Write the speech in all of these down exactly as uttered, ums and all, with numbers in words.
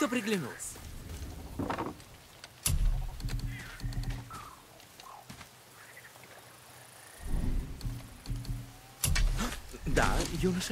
приглянулась. Да, юноша.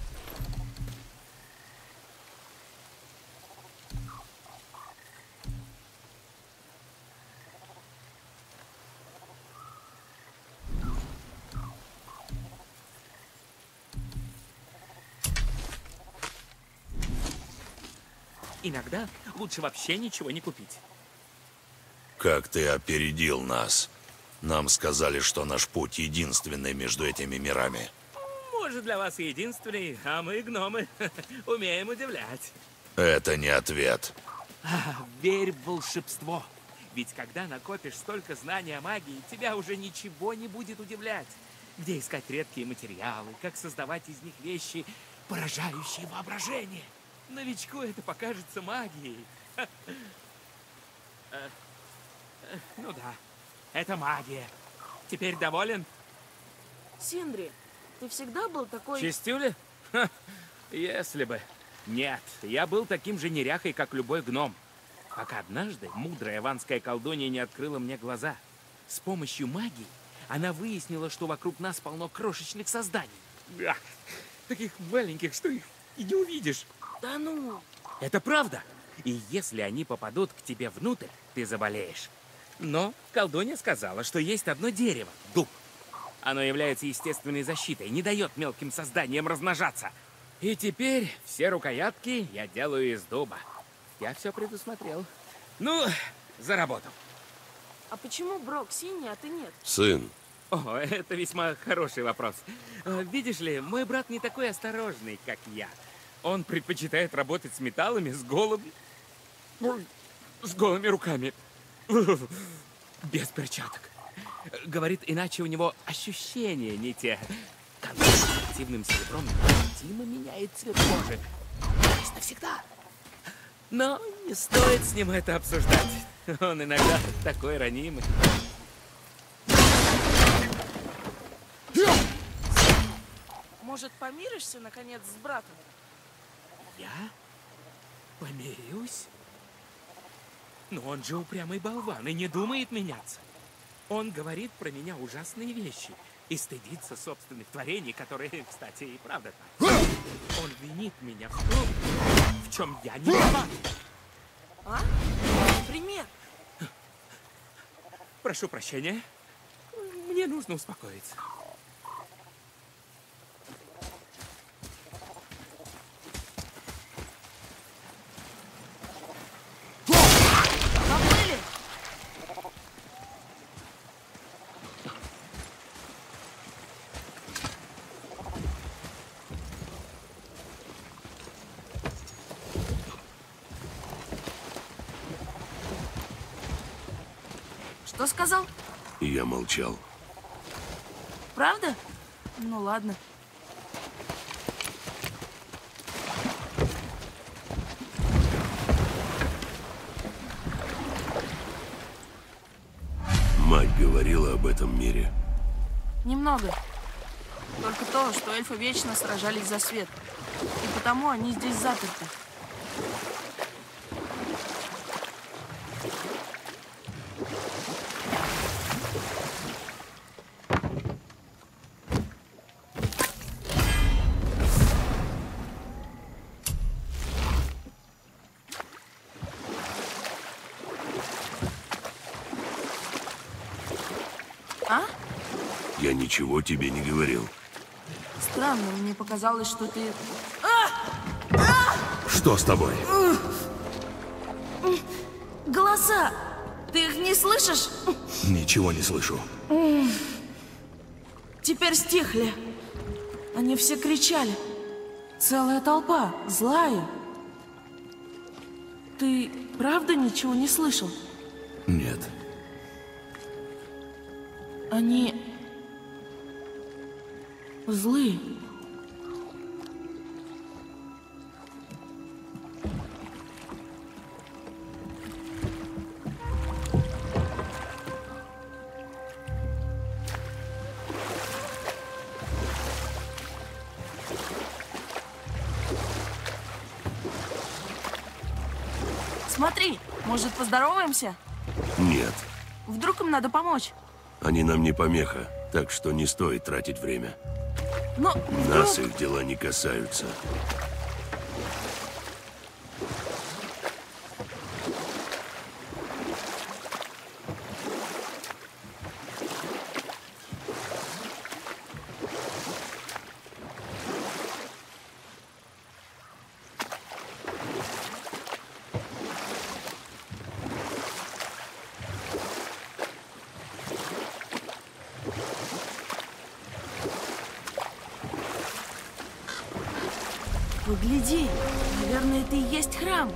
Иногда лучше вообще ничего не купить. Как ты опередил нас. Нам сказали, что наш путь единственный между этими мирами. Может, для вас и единственный, а мы, гномы, умеем удивлять. Это не ответ. А, верь в волшебство. Ведь когда накопишь столько знаний о магии, тебя уже ничего не будет удивлять. Где искать редкие материалы, как создавать из них вещи, поражающие воображение. Новичку это покажется магией. Ну да, это магия. Теперь доволен? Синдри, ты всегда был такой... Чистюля? Ха, если бы. Нет, я был таким же неряхой, как любой гном. Пока однажды мудрая ванская колдунья не открыла мне глаза. С помощью магии она выяснила, что вокруг нас полно крошечных созданий. Ах, таких маленьких, что их и не увидишь. Да ну... Это правда. И если они попадут к тебе внутрь, ты заболеешь. Но колдунья сказала, что есть одно дерево – дуб. Оно является естественной защитой, не дает мелким созданиям размножаться. И теперь все рукоятки я делаю из дуба. Я все предусмотрел. Ну, за работу. А почему Брок синий, а ты нет? Сын. О, это весьма хороший вопрос. Видишь ли, мой брат не такой осторожный, как я. Он предпочитает работать с металлами, с голыми... с голыми руками. Без перчаток. Говорит, иначе у него ощущения не те. Контакт с активным серебром необратимо меняет цвет кожи. Раз навсегда. Но не стоит с ним это обсуждать. Он иногда такой ранимый. Может, помиришься, наконец, с братом? Я? Помирюсь? Но он же упрямый болван и не думает меняться. Он говорит про меня ужасные вещи и стыдится собственных творений, которые, кстати, и правда так. Он винит меня в том, в чем я не виноват. А? Пример? Прошу прощения. Мне нужно успокоиться. Поплыли? Что сказал? Я молчал. Правда? Ну ладно. Мать говорила об этом мире. Немного. Только то, что эльфы вечно сражались за свет. И потому они здесь заперты. А? Я ничего тебе не говорил. Странно, мне показалось, что ты... Что с тобой? Голоса! Ты их не слышишь? Ничего не слышу. Теперь стихли. Они все кричали. Целая толпа, злая. Ты правда ничего не слышал? Нет. Они... злые. Смотри, может, поздороваемся? Нет, Вдруг им надо помочь? они нам не помеха, так что не стоит тратить время. Но Нас вдруг... их дела не касаются. Погляди, наверное, это и есть храм.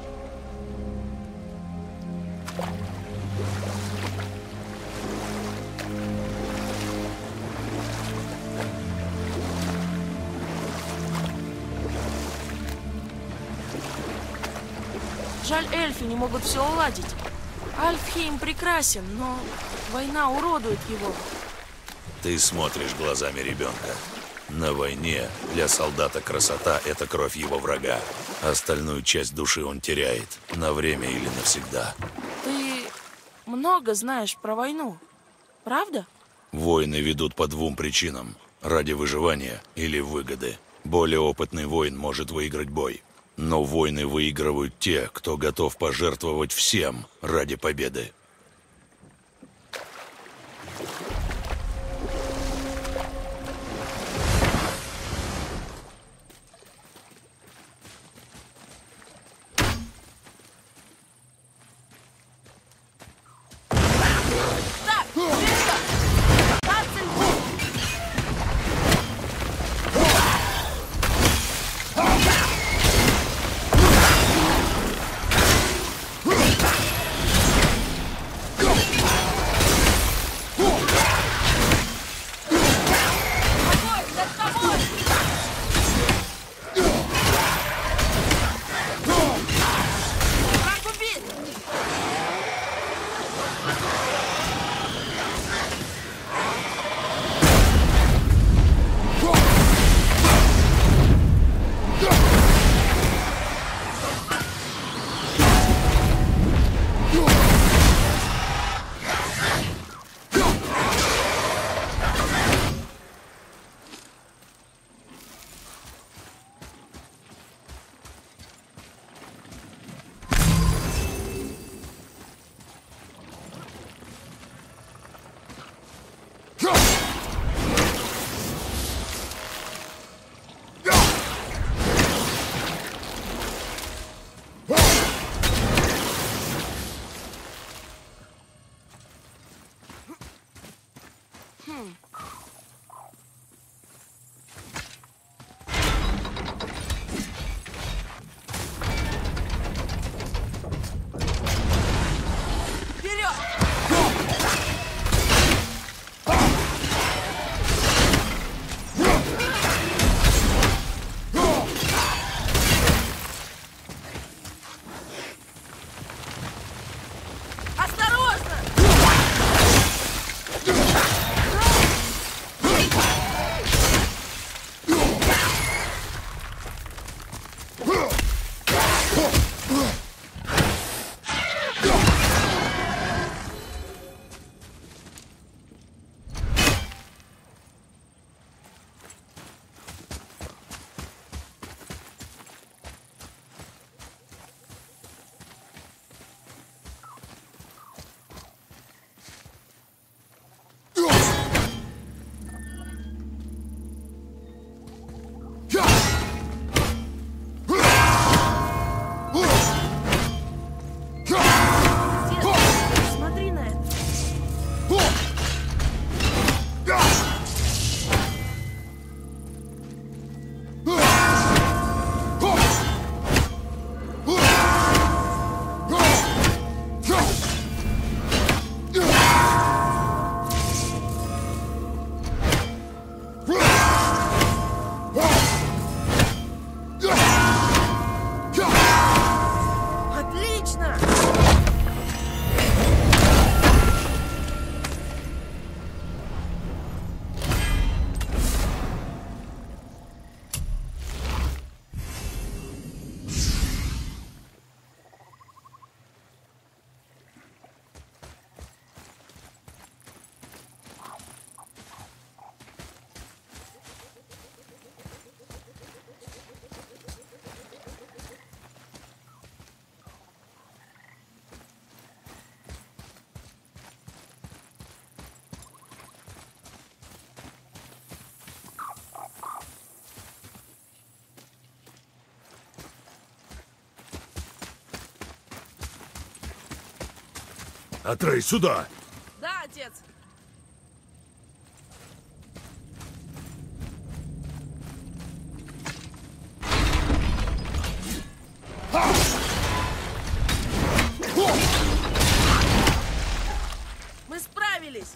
Жаль, эльфы не могут все уладить. Альфхейм прекрасен, но война уродует его. Ты смотришь глазами ребенка. На войне для солдата красота – это кровь его врага. Остальную часть души он теряет. На время или навсегда. Ты много знаешь про войну, правда? Войны ведут по двум причинам. Ради выживания или выгоды. Более опытный воин может выиграть бой. Но войны выигрывают те, кто готов пожертвовать всем ради победы. Так, близко! Ацельбу! Атрей, сюда! Да, отец. Мы справились.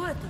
Что это?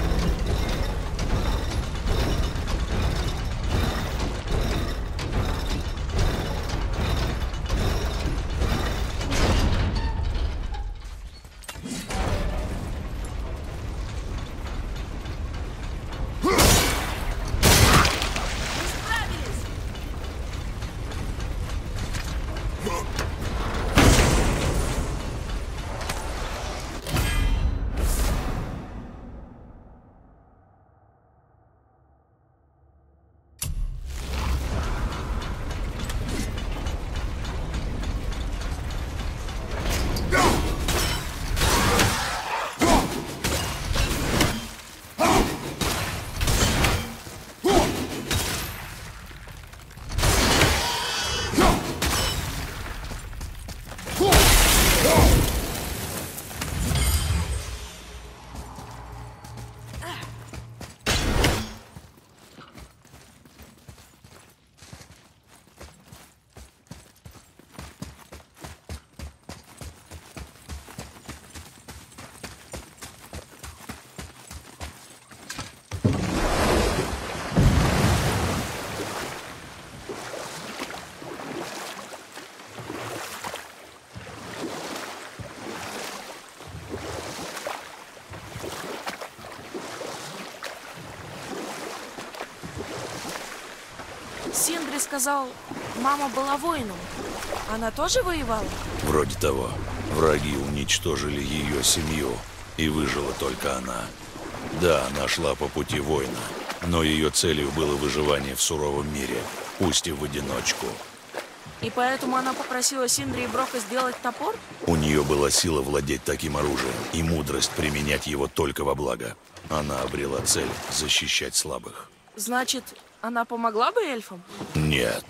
Синдри сказал, мама была воином. Она тоже воевала? Вроде того. Враги уничтожили ее семью, и выжила только она. Да, она шла по пути воина, но ее целью было выживание в суровом мире, пусть и в одиночку. И поэтому она попросила Синдри и Брока сделать топор? У нее была сила владеть таким оружием и мудрость применять его только во благо. Она обрела цель защищать слабых. Значит, она помогла бы эльфам? Нет.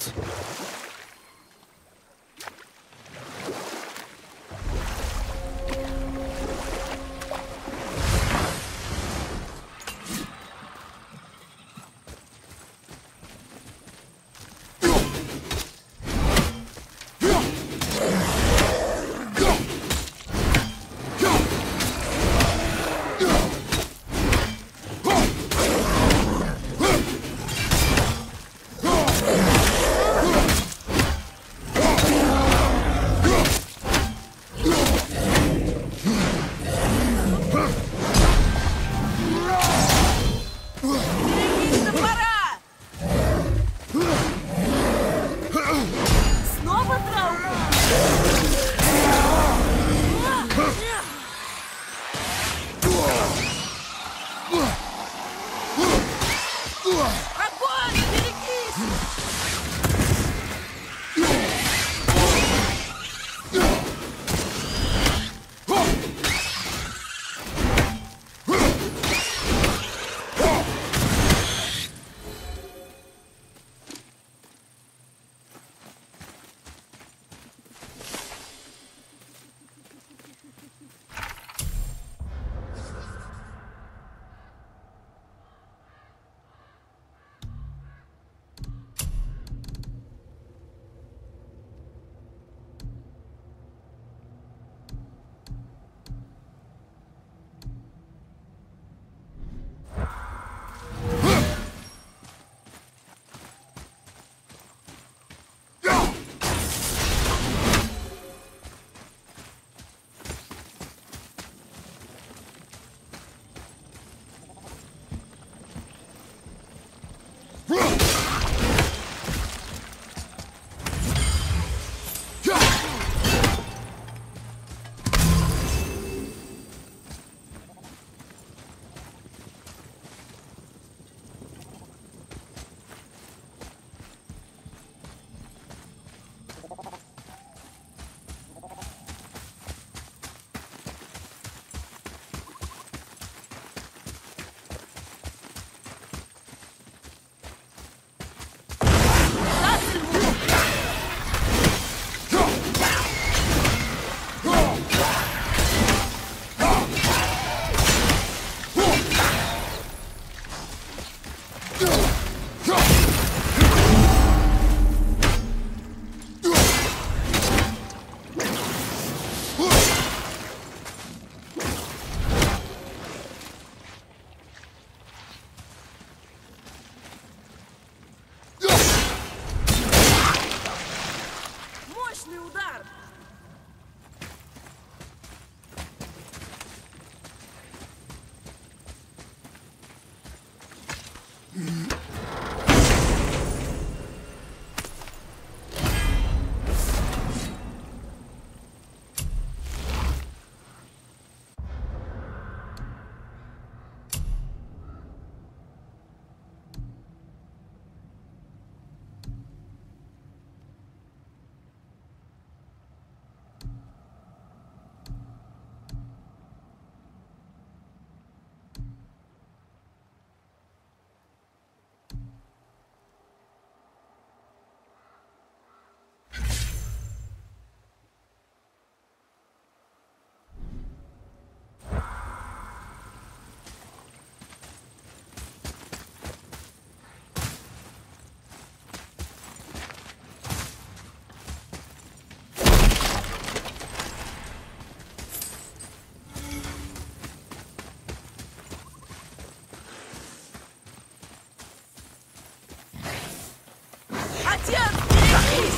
Отец, берегись!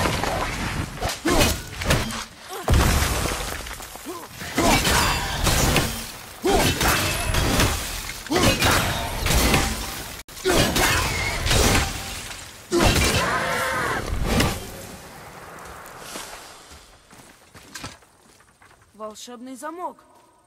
Волшебный замок.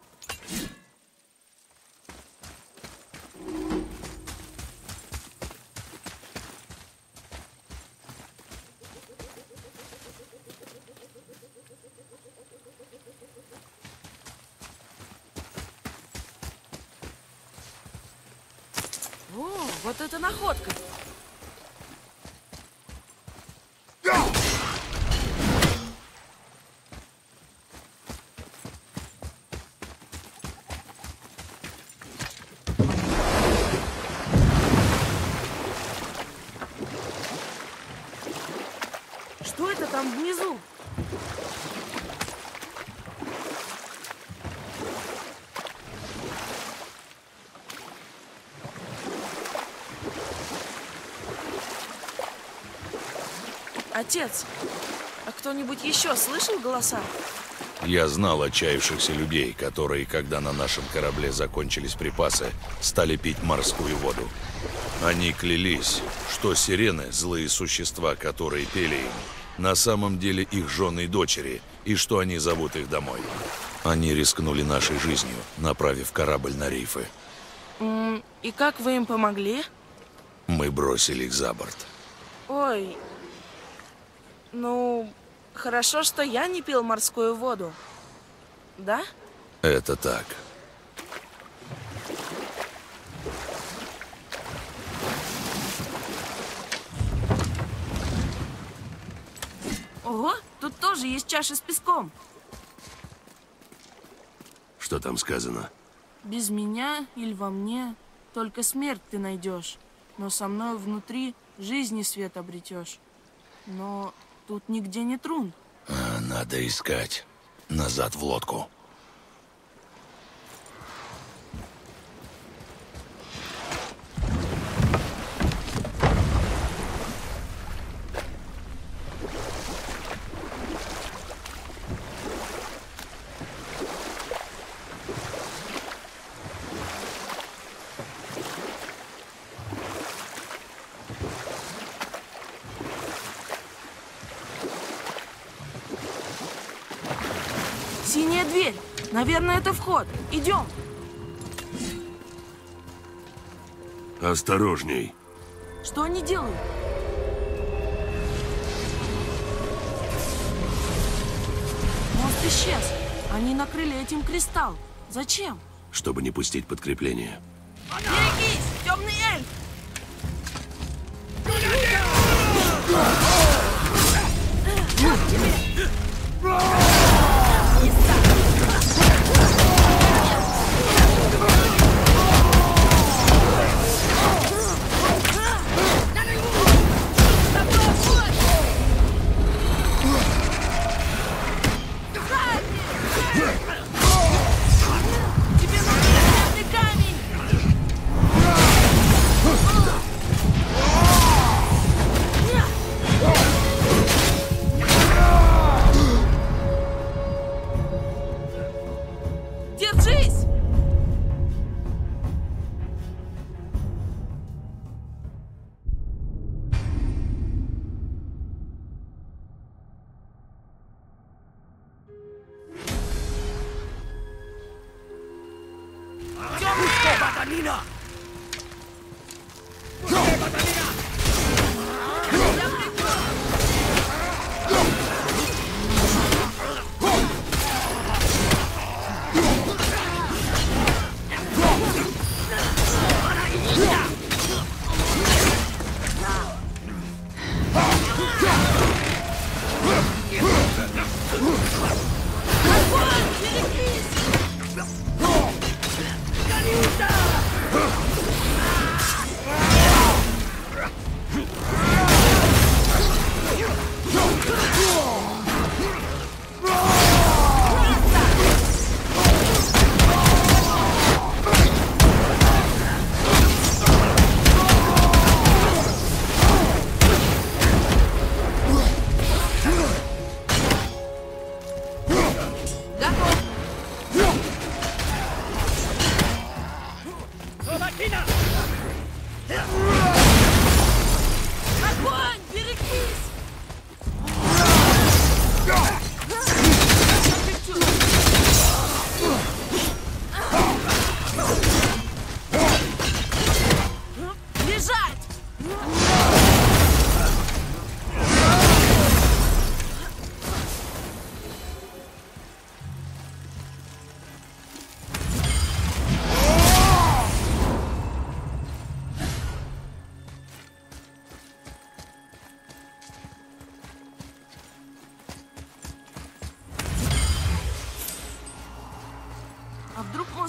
О, вот это находка. Что это там внизу? Отец, а кто-нибудь еще слышал голоса? Я знал отчаявшихся людей, которые, когда на нашем корабле закончились припасы, стали пить морскую воду. Они клялись, что сирены, злые существа, которые пели им, на самом деле их жены и дочери, и что они зовут их домой. Они рискнули нашей жизнью, направив корабль на рифы. М, И как вы им помогли? Мы бросили их за борт. Ой, ну, хорошо, что я не пил морскую воду. Да? Это так. Ого, тут тоже есть чаша с песком. Что там сказано? Без меня или во мне только смерть ты найдешь, но со мной внутри жизни свет обретешь. Но тут нигде не трун. А, надо искать. Назад в лодку. Синяя дверь. Наверное, это вход. Идем. Осторожней. Что они делают? Мост исчез. Они накрыли этим кристалл. Зачем? Чтобы не пустить подкрепление. Берегись, темный эльф! Тебе нужен смертный камень! Держись!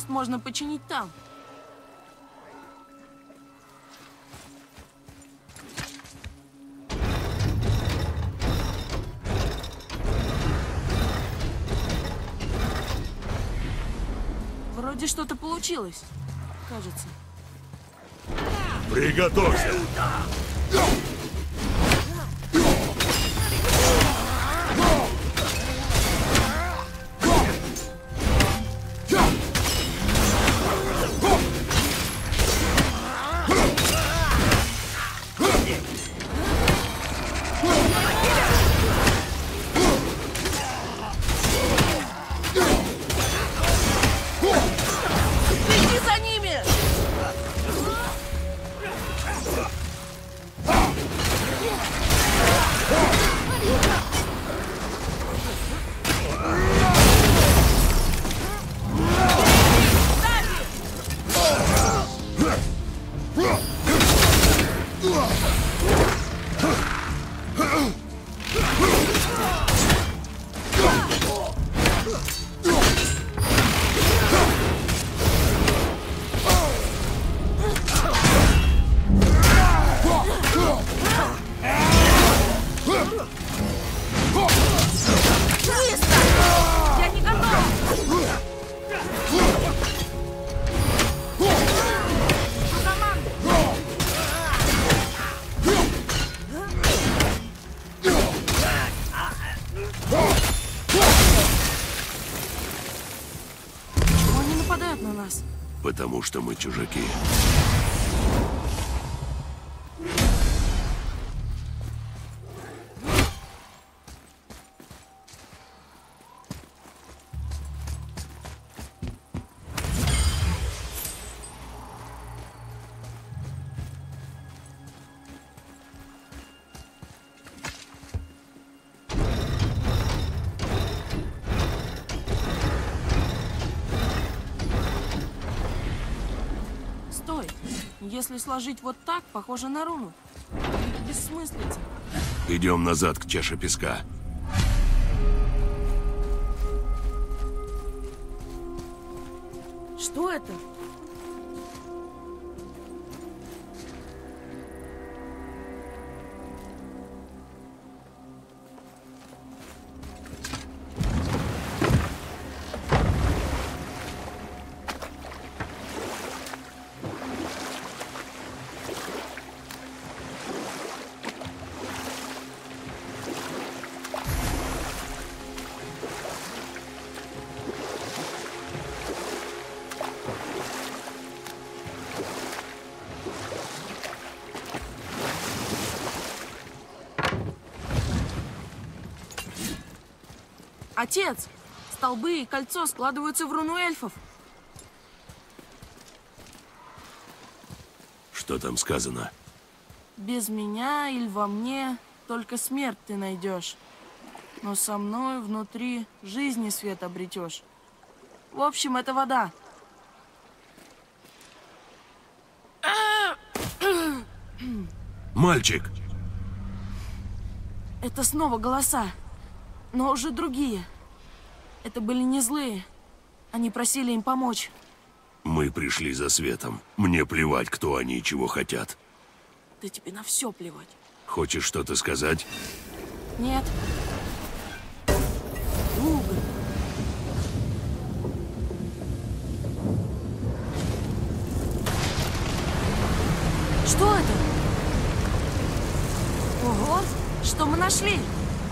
Мост можно починить там. Вроде что-то получилось, кажется. Приготовься! Иди за ними! Я не готов! Команда! Почему они нападают на нас? Потому что мы чужаки. Стой! Если сложить вот так, похоже на руну. Бессмыслица. Идем назад к чаше песка. Что это? Отец! Столбы и кольцо складываются в руну эльфов. Что там сказано? Без меня или во мне только смерть ты найдешь. Но со мной внутри жизни свет обретешь. В общем, это вода. Мальчик! Это снова голоса, но уже другие. Это были не злые. Они просили им помочь. Мы пришли за светом. Мне плевать, кто они и чего хотят. Да тебе на все плевать. Хочешь что-то сказать? Нет. Уголь. Что это? Ого, что мы нашли?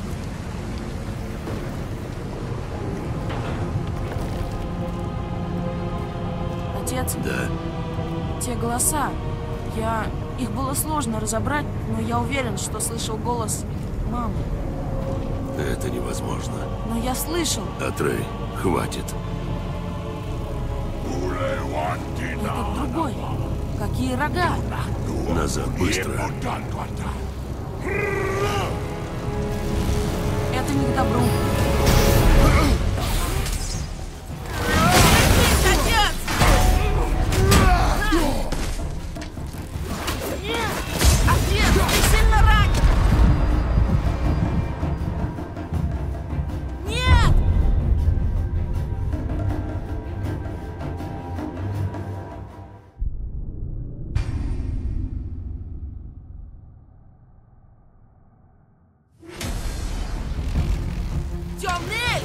Отец, Да. те голоса, я... Их было сложно разобрать, но я уверен, что слышал голос мамы. Это невозможно. Но я слышал. Атрей, хватит. Этот другой. Какие рога? Назад, быстро. Это не к добру. Отец, ты сильно ранен! Нет! Темный!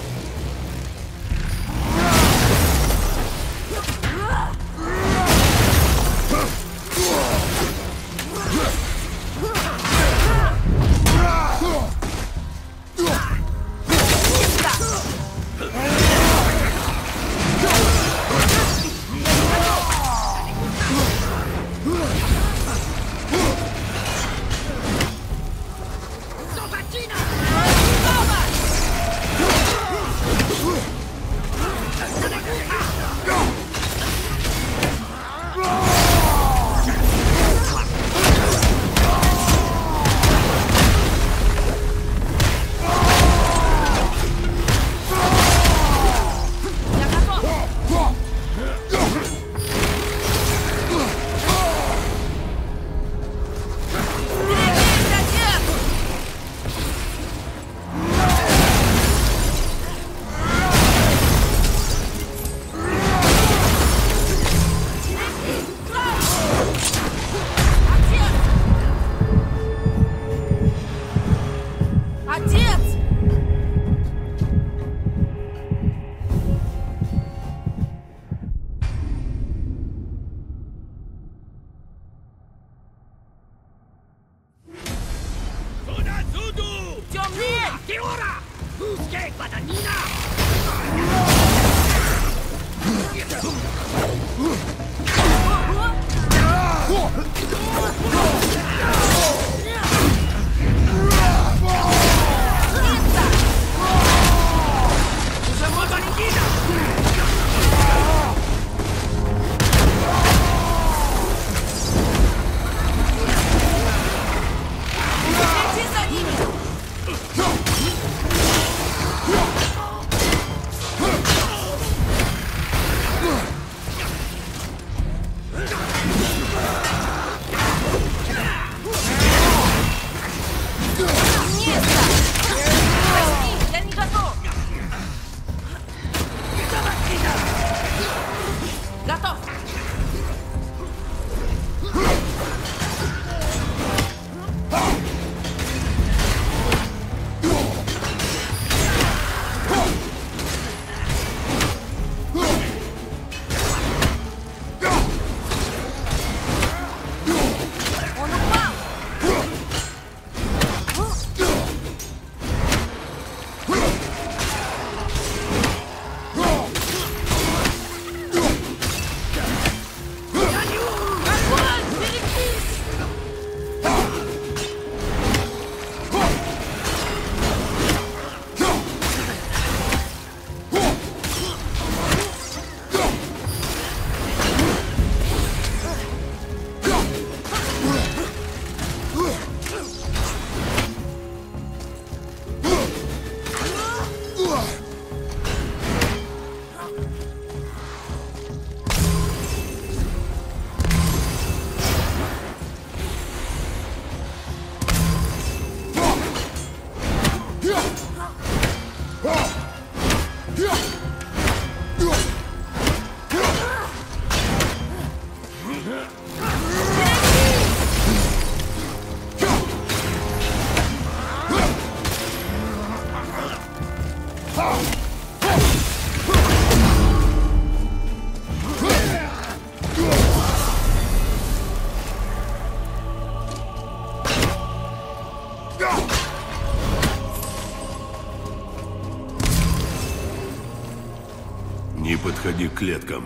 Не подходи к клеткам.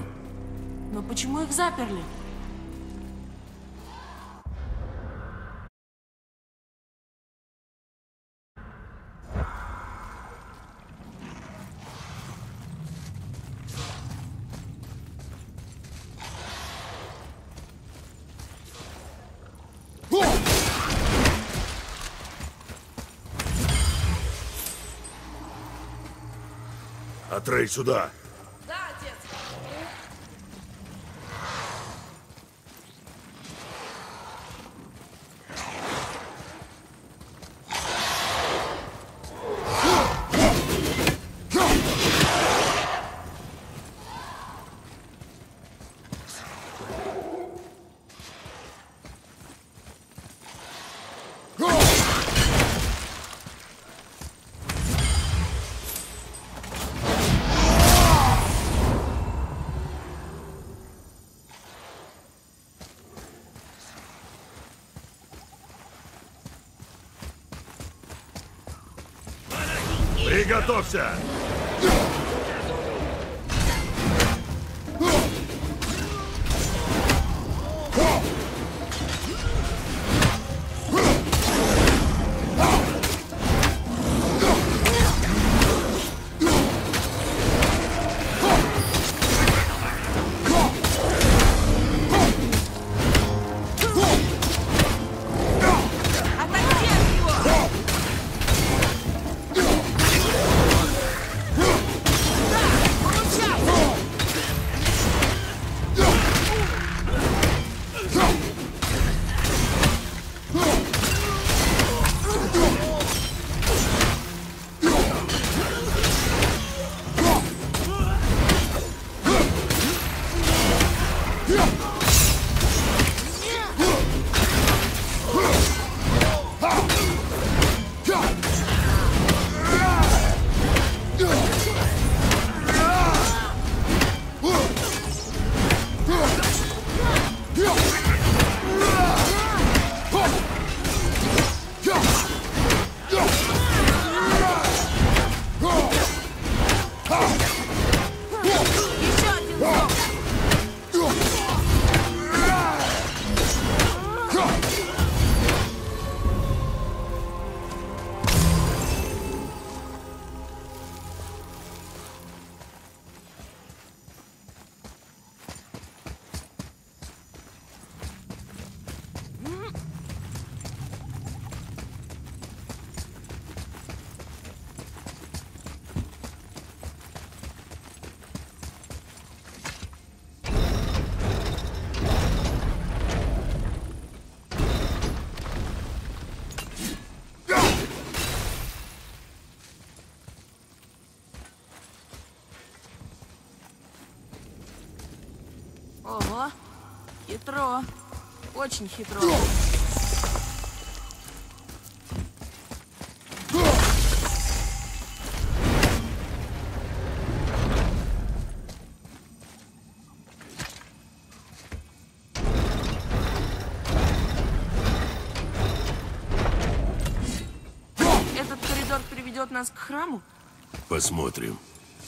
Но почему их заперли? Атрей, сюда! Да, отец. Приготовься! Ого, хитро. Очень хитро. Этот коридор приведет нас к храму? Посмотрим.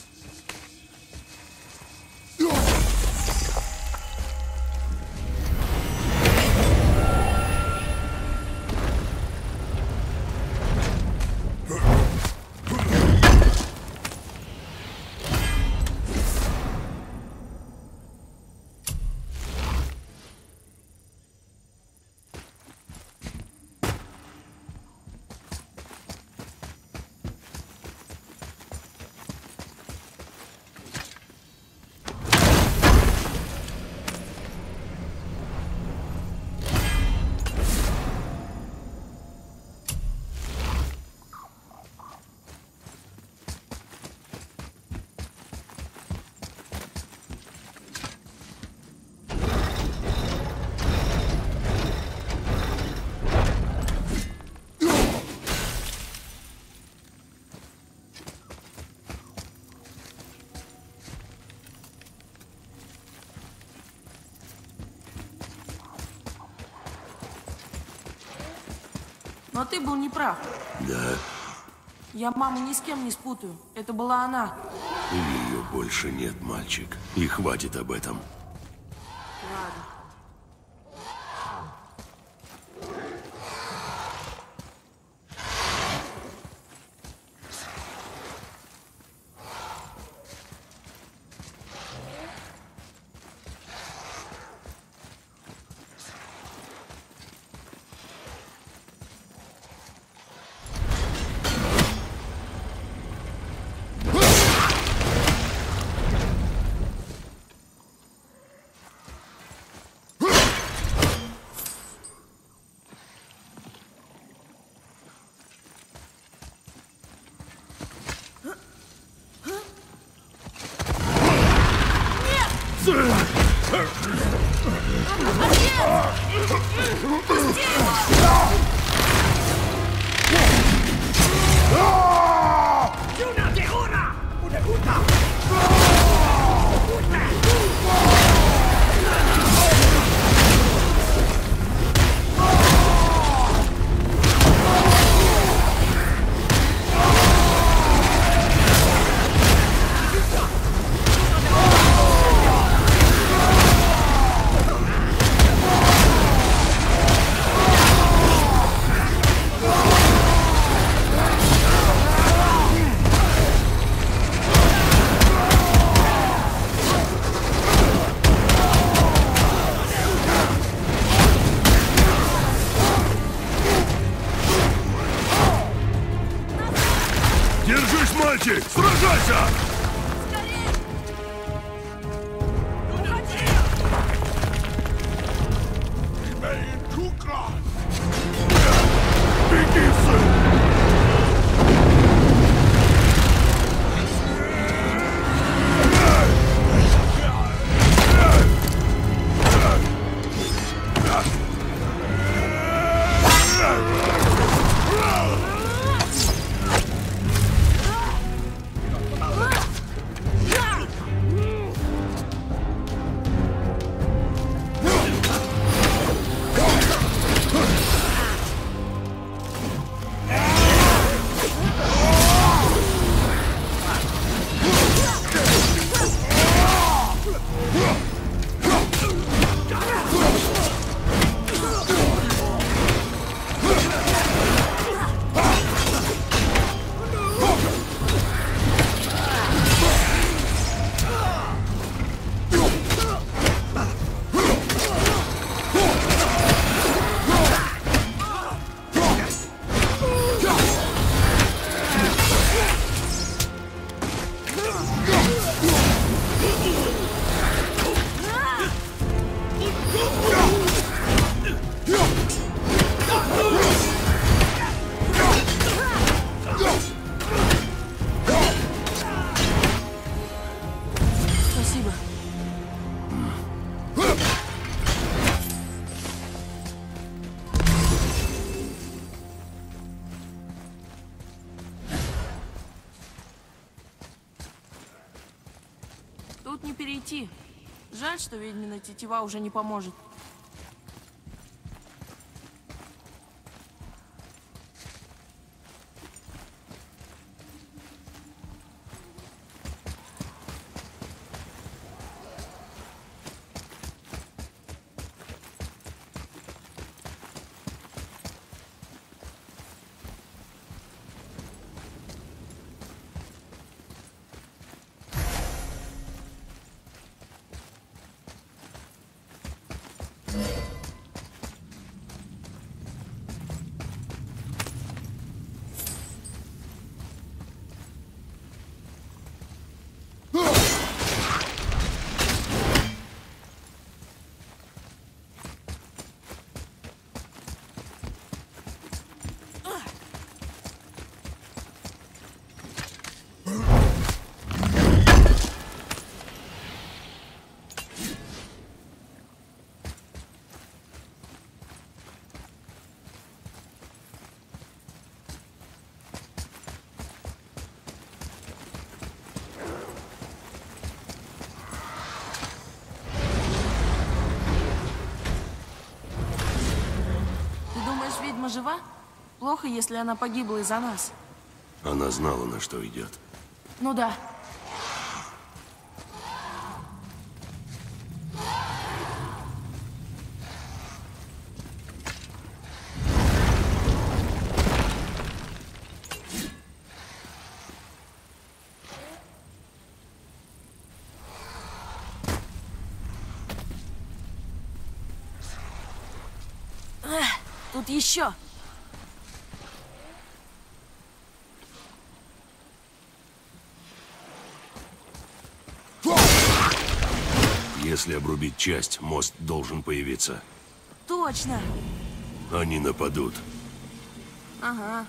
Но ты был неправ. Да, Я маму ни с кем не спутаю. Это была она. ее больше нет, мальчик. И хватит об этом. Ладно. Держись, мальчик! Сражайся! Беги, сын! Спасибо. Тут не перейти. Жаль, что ведьмина тетива уже не поможет. Ведьма жива? Плохо, если она погибла из-за нас. Она знала, на что идет. Ну да. Эх, тут еще. Если обрубить часть, мост должен появиться. Точно. Они нападут. Ага.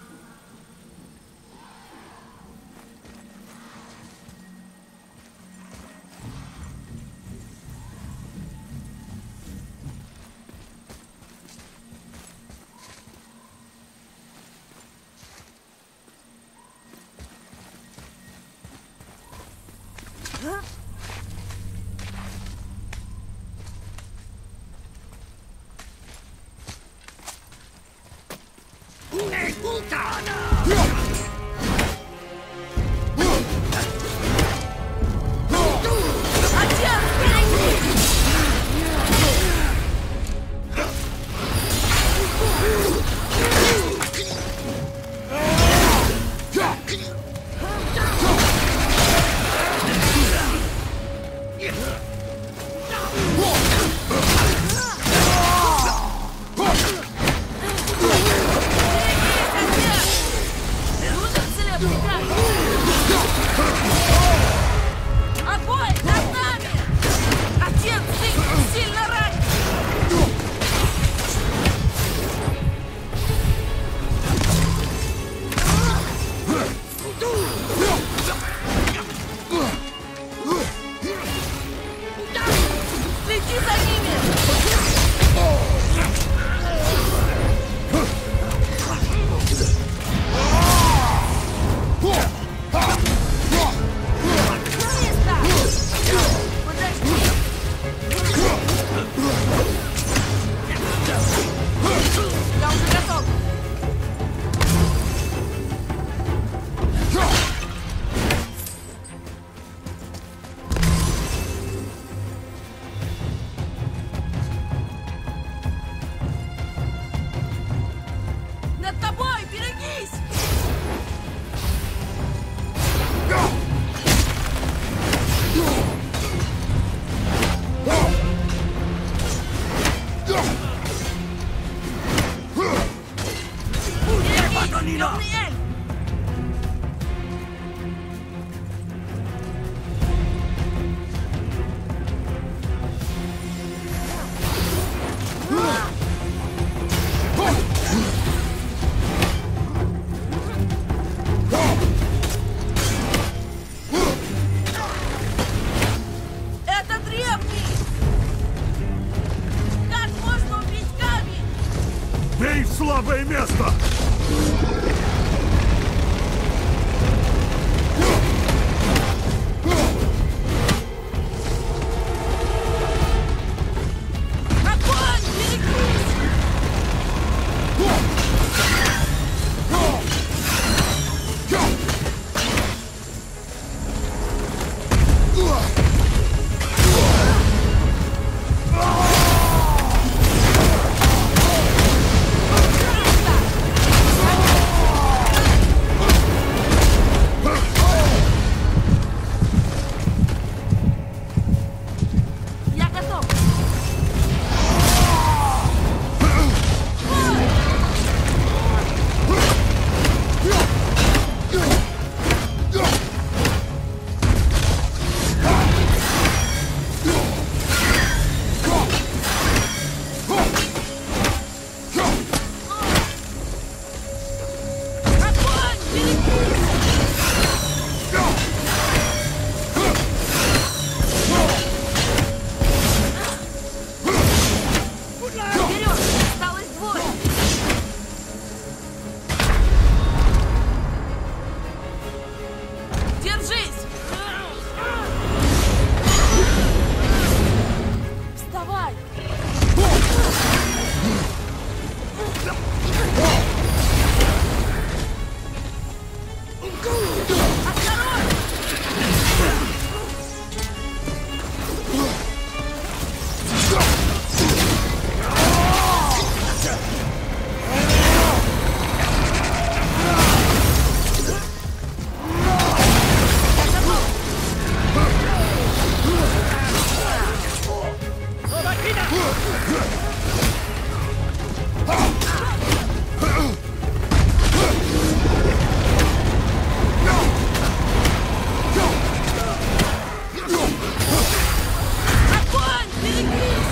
Будут целебника! Темный эльф! Это древний! Как можно убить камень? Бей в слабое место! Огонь! Берегись! Я готов! Огонь! Берегись! Вперед! Осталось двое! Держись! Вставай! Осторожно! Огонь! Берегись!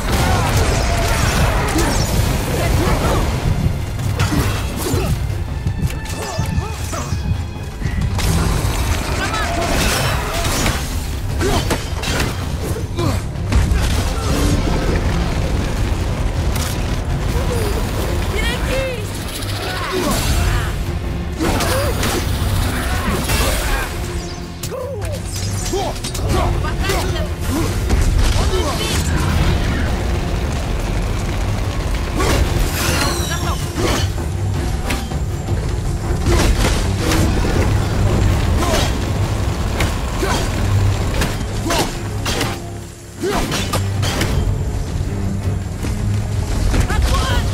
Берегись! Показывай! Он убит! Готов! Огонь!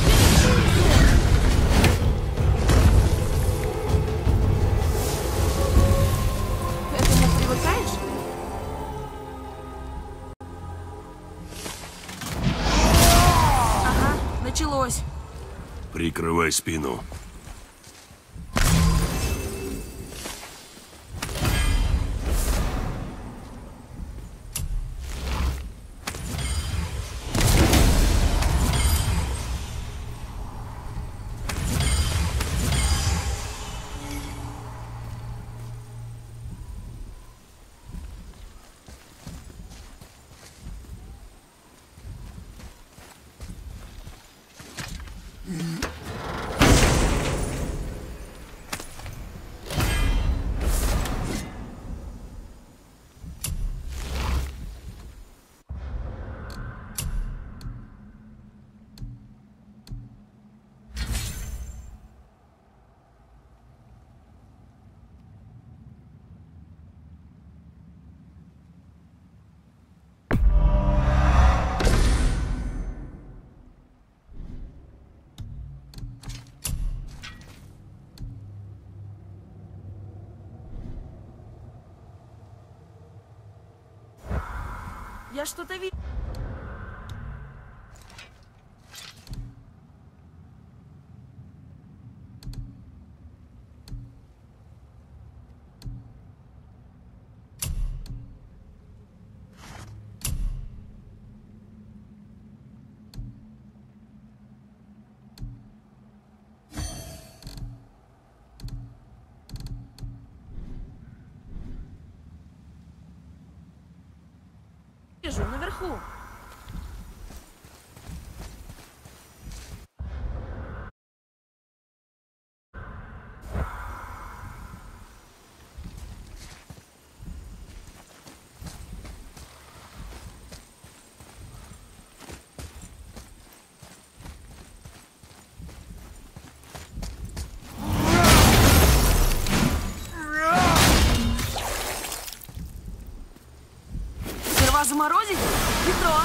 К этому привыкаешь? Ага, началось. Прикрывай спину. Я что-то вижу. вижу, наверху. Сперва заморозить ведро.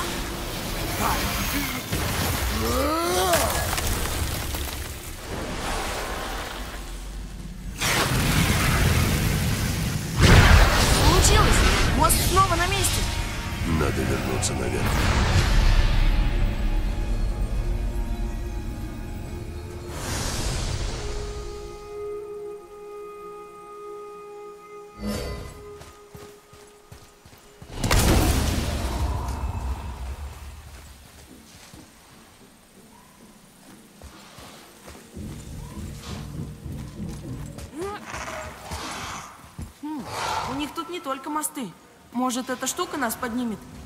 Получилось! Мост снова на месте. Надо вернуться наверх. У них тут не только мосты. Может, эта штука нас поднимет?